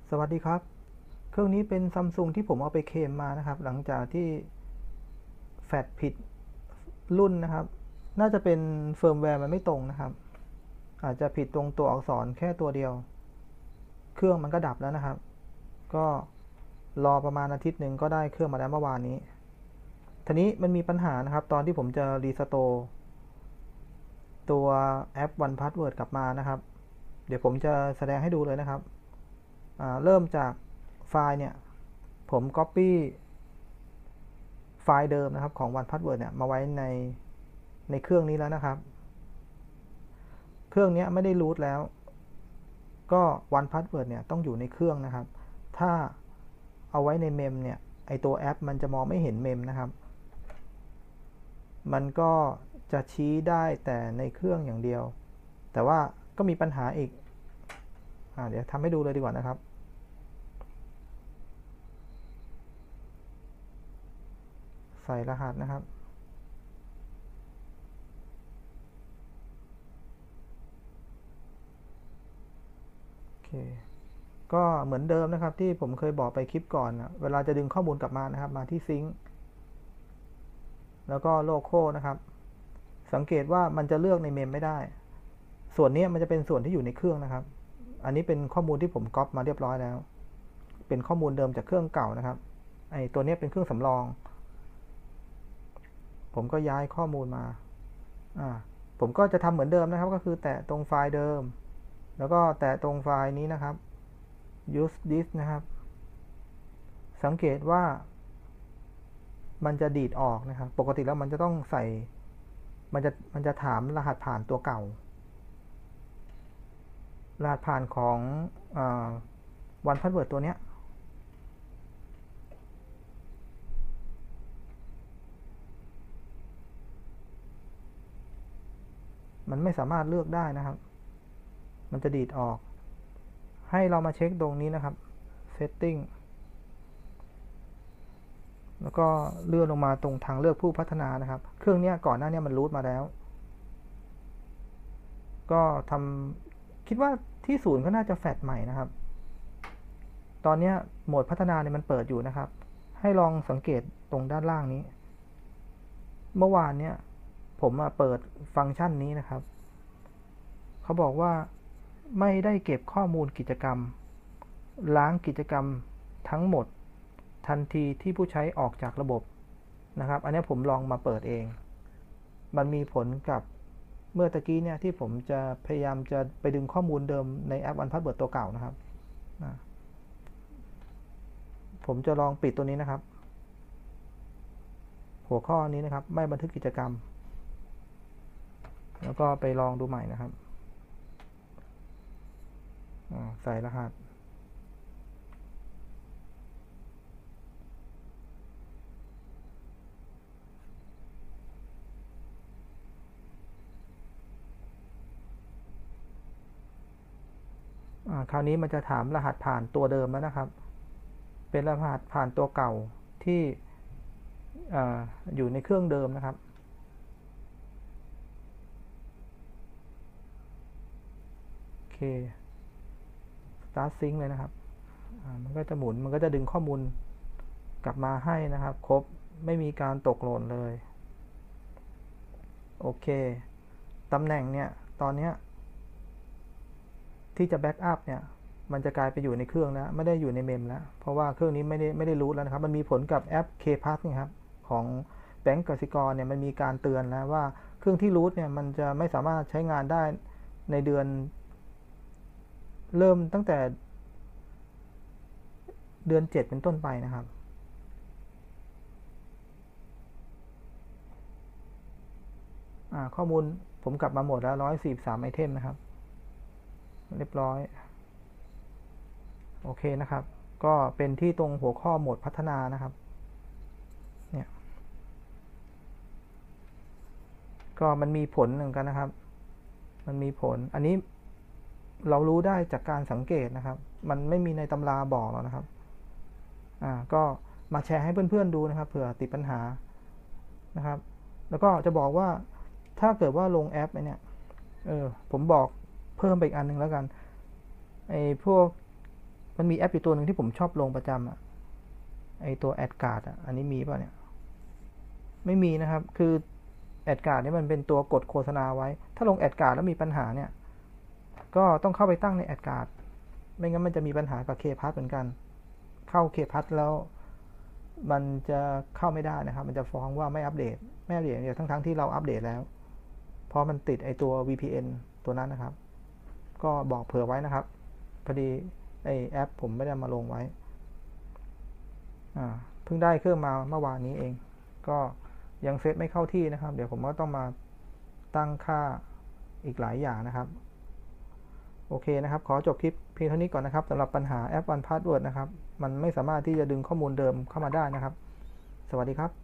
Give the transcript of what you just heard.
สวัสดีครับเครื่องนี้เป็นซัมซุงที่ผมเอาไปเคลมมานะครับหลังจากที่แฟดผิดรุ่นนะครับน่าจะเป็นเฟิร์มแวร์มันไม่ตรงนะครับอาจจะผิดตรงตัวอักษรแค่ตัวเดียวเครื่องมันก็ดับแล้วนะครับก็รอประมาณอาทิตย์หนึ่งก็ได้เครื่องมาแล้วเมื่อวานนี้ทีนี้มันมีปัญหานะครับตอนที่ผมจะรีสโตร์ตัวแอป One Password กลับมานะครับเดี๋ยวผมจะแสดงให้ดูเลยนะครับเริ่มจากไฟล์เนี่ยผม Copy ไฟล์เดิมนะครับของ One Password เนี่ยมาไว้ในเครื่องนี้แล้วนะครับเครื่องนี้ไม่ได้รูทแล้วก็ One Password เนี่ยต้องอยู่ในเครื่องนะครับถ้าเอาไว้ในเมมเนี่ยไอตัวแอปมันจะมองไม่เห็นเมมนะครับมันก็จะชี้ได้แต่ในเครื่องอย่างเดียวแต่ว่าก็มีปัญหาอีกเดี๋ยวทำให้ดูเลยดีกว่านะครับใส่รหัสนะครับโอเคก็เหมือนเดิมนะครับที่ผมเคยบอกไปคลิปก่อนนะเวลาจะดึงข้อมูลกลับมานะครับมาที่ซิงค์แล้วก็โลโก้นะครับสังเกตว่ามันจะเลือกในเมมไม่ได้ส่วนนี้มันจะเป็นส่วนที่อยู่ในเครื่องนะครับอันนี้เป็นข้อมูลที่ผมก๊อปมาเรียบร้อยแล้วเป็นข้อมูลเดิมจากเครื่องเก่านะครับไอตัวนี้เป็นเครื่องสำรองผมก็ย้ายข้อมูลมาผมก็จะทำเหมือนเดิมนะครับก็คือแตะตรงไฟล์เดิมแล้วก็แตะตรงไฟล์นี้นะครับ use this นะครับสังเกตว่ามันจะดีดออกนะครับปกติแล้วมันจะต้องใส่มันจะถามรหัสผ่านตัวเก่ารหัสผ่านของOne Password ตัวเนี้ยมันไม่สามารถเลือกได้นะครับมันจะดีดออกให้เรามาเช็คตรงนี้นะครับ setting แล้วก็เลื่อนลงมาตรงทางเลือกผู้พัฒนานะครับเครื่องนี้ก่อนหน้านี้มันรูทมาแล้วก็คิดว่าที่ศูนย์ก็น่าจะแฟลชใหม่นะครับตอนนี้โหมดพัฒนาเนี่ยมันเปิดอยู่นะครับให้ลองสังเกตตรงด้านล่างนี้เมื่อวานเนี่ยผมเปิดฟังก์ชันนี้นะครับเขาบอกว่าไม่ได้เก็บข้อมูลกิจกรรมล้างกิจกรรมทั้งหมดทันทีที่ผู้ใช้ออกจากระบบนะครับอันนี้ผมลองมาเปิดเองมันมีผลกับเมื่อตะกี้เนี่ยที่ผมจะพยายามจะไปดึงข้อมูลเดิมในแอป One Password ตัวเก่านะครับผมจะลองปิดตัวนี้นะครับหัวข้อนี้นะครับไม่บันทึกกิจกรรมแล้วก็ไปลองดูใหม่นะครับใส่รหัสคราวนี้มันจะถามรหัสผ่านตัวเดิมแล้วนะครับเป็นรหัสผ่านตัวเก่าที่อยู่ในเครื่องเดิมนะครับโอเค Start Sync เลยนะครับมันก็จะหมุนมันก็จะดึงข้อมูลกลับมาให้นะครับครบไม่มีการตกหล่นเลยโอเคตำแหน่งเนี่ยตอนนี้ที่จะแบ็กอัพเนี่ยมันจะกลายไปอยู่ในเครื่องแล้วไม่ได้อยู่ในเมมแล้วเพราะว่าเครื่องนี้ไม่ได้รูทแล้วนะครับมันมีผลกับแอป KPass นะครับของแบงก์กสิกรเนี่ยมันมีการเตือนแล้วว่าเครื่องที่รูทเนี่ยมันจะไม่สามารถใช้งานได้ในเดือนเริ่มตั้งแต่เดือน7เป็นต้นไปนะครับข้อมูลผมกลับมาหมดแล้ว143ไอเทมนะครับเรียบร้อยโอเคนะครับก็เป็นที่ตรงหัวข้อโหมดพัฒนานะครับเนี่ยก็มันมีผลเหมือนกันนะครับมันมีผลอันนี้เรารู้ได้จากการสังเกตนะครับมันไม่มีในตำราบอกหรอกนะครับก็มาแชร์ให้เพื่อนๆดูนะครับเผื่อติดปัญหานะครับแล้วก็จะบอกว่าถ้าเกิดว่าลงแอปเนี่ยผมบอกเพิ่มไปอีกอันนึงแล้วกันไอ้พวกมันมีแอปอยู่ตัวหนึ่งที่ผมชอบลงประจำอะไอตัวแอดการ์ดอะอันนี้มีป่ะเนี่ยไม่มีนะครับคือแอดการ์ดนี่มันเป็นตัวกดโฆษณาไว้ถ้าลงแอดการ์ดแล้วมีปัญหาเนี่ยก็ต้องเข้าไปตั้งในแอดการ์ดไม่งั้นมันจะมีปัญหากับเคพัทเหมือนกันเข้าเคพัทแล้วมันจะเข้าไม่ได้นะครับมันจะฟ้องว่าไม่อัปเดตเดี๋ยวทั้งที่เราอัปเดตแล้วเพราะมันติดไอตัว VPN ตัวนั้นนะครับก็บอกเผื่อไว้นะครับพอดีไอแอปผมไม่ได้มาลงไว้เพิ่งได้เครื่องมาเมื่อวานนี้เองก็ยังเซตไม่เข้าที่นะครับเดี๋ยวผมก็ต้องมาตั้งค่าอีกหลายอย่างนะครับโอเคนะครับขอจบคลิปเพียงเท่านี้ก่อนนะครับสำหรับปัญหาแอป 1Password นะครับมันไม่สามารถที่จะดึงข้อมูลเดิมเข้ามาได้นะครับสวัสดีครับ